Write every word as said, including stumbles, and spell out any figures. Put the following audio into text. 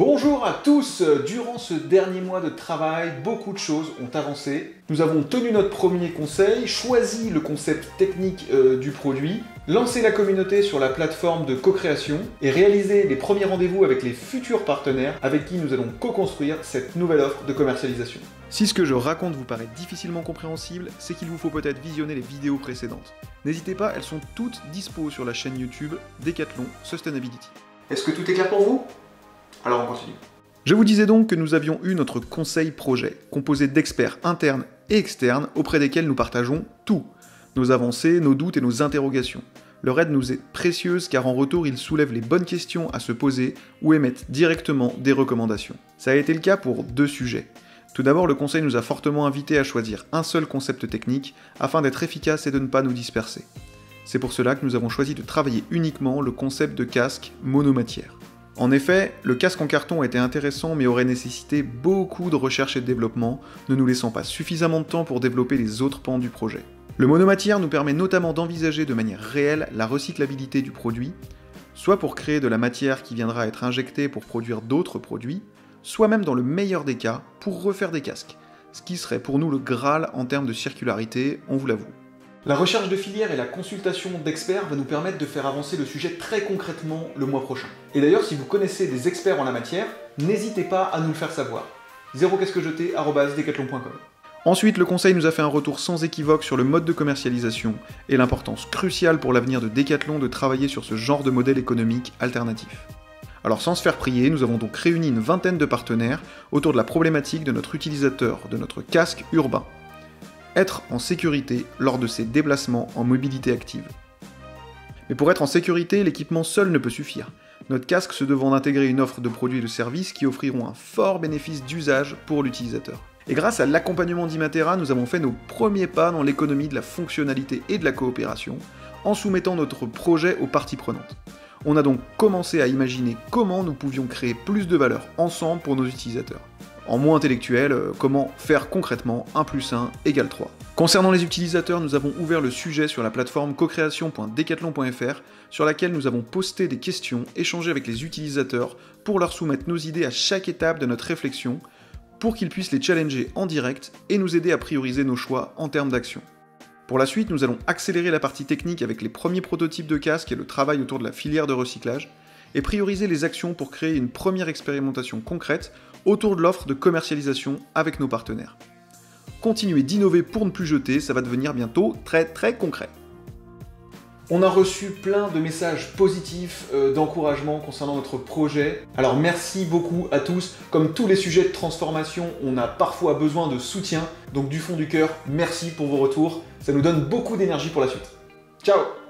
Bonjour à tous! Durant ce dernier mois de travail, beaucoup de choses ont avancé. Nous avons tenu notre premier conseil, choisi le concept technique euh, du produit, lancé la communauté sur la plateforme de co-création et réalisé les premiers rendez-vous avec les futurs partenaires avec qui nous allons co-construire cette nouvelle offre de commercialisation. Si ce que je raconte vous paraît difficilement compréhensible, c'est qu'il vous faut peut-être visionner les vidéos précédentes. N'hésitez pas, elles sont toutes dispo sur la chaîne YouTube Decathlon Sustainability. Est-ce que tout est clair pour vous? Alors on continue. Je vous disais donc que nous avions eu notre conseil projet, composé d'experts internes et externes auprès desquels nous partageons tout. Nos avancées, nos doutes et nos interrogations. Leur aide nous est précieuse car en retour ils soulèvent les bonnes questions à se poser ou émettent directement des recommandations. Ça a été le cas pour deux sujets. Tout d'abord, le conseil nous a fortement invités à choisir un seul concept technique afin d'être efficace et de ne pas nous disperser. C'est pour cela que nous avons choisi de travailler uniquement le concept de casque monomatière. En effet, le casque en carton était intéressant mais aurait nécessité beaucoup de recherche et de développement, ne nous laissant pas suffisamment de temps pour développer les autres pans du projet. Le monomatière nous permet notamment d'envisager de manière réelle la recyclabilité du produit, soit pour créer de la matière qui viendra être injectée pour produire d'autres produits, soit même dans le meilleur des cas pour refaire des casques, ce qui serait pour nous le Graal en termes de circularité, on vous l'avoue. La recherche de filière et la consultation d'experts va nous permettre de faire avancer le sujet très concrètement le mois prochain. Et d'ailleurs, si vous connaissez des experts en la matière, n'hésitez pas à nous le faire savoir. zéro qu'est-ce que jeter arobase decathlon point com. Ensuite, le conseil nous a fait un retour sans équivoque sur le mode de commercialisation et l'importance cruciale pour l'avenir de Decathlon de travailler sur ce genre de modèle économique alternatif. Alors sans se faire prier, nous avons donc réuni une vingtaine de partenaires autour de la problématique de notre utilisateur, de notre casque urbain. Être en sécurité lors de ses déplacements en mobilité active. Mais pour être en sécurité, l'équipement seul ne peut suffire. Notre casque se devant d'intégrer une offre de produits et de services qui offriront un fort bénéfice d'usage pour l'utilisateur. Et grâce à l'accompagnement d'Imatera, nous avons fait nos premiers pas dans l'économie de la fonctionnalité et de la coopération, en soumettant notre projet aux parties prenantes. On a donc commencé à imaginer comment nous pouvions créer plus de valeur ensemble pour nos utilisateurs. En mot intellectuel, euh, comment faire concrètement un plus un égale trois. Concernant les utilisateurs, nous avons ouvert le sujet sur la plateforme cocréation point decathlon point fr sur laquelle nous avons posté des questions, échangé avec les utilisateurs pour leur soumettre nos idées à chaque étape de notre réflexion pour qu'ils puissent les challenger en direct et nous aider à prioriser nos choix en termes d'action. Pour la suite, nous allons accélérer la partie technique avec les premiers prototypes de casques et le travail autour de la filière de recyclage et prioriser les actions pour créer une première expérimentation concrète autour de l'offre de commercialisation avec nos partenaires. Continuez d'innover pour ne plus jeter, ça va devenir bientôt très très concret. On a reçu plein de messages positifs, euh, d'encouragement concernant notre projet. Alors merci beaucoup à tous. Comme tous les sujets de transformation, on a parfois besoin de soutien. Donc du fond du cœur, merci pour vos retours. Ça nous donne beaucoup d'énergie pour la suite. Ciao!